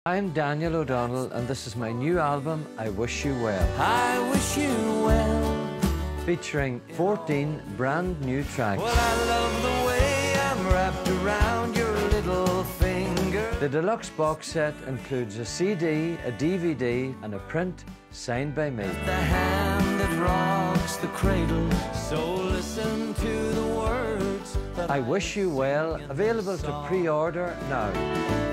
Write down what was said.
I'm Daniel O'Donnell, and this is my new album, I Wish You Well. I wish you well. Featuring 14 brand new tracks. Well, I love the way I'm wrapped around your little finger. The deluxe box set includes a CD, a DVD, and a print signed by me. The hand that rocks the cradle. So listen to the words that I Wish You Well, available to pre-order now.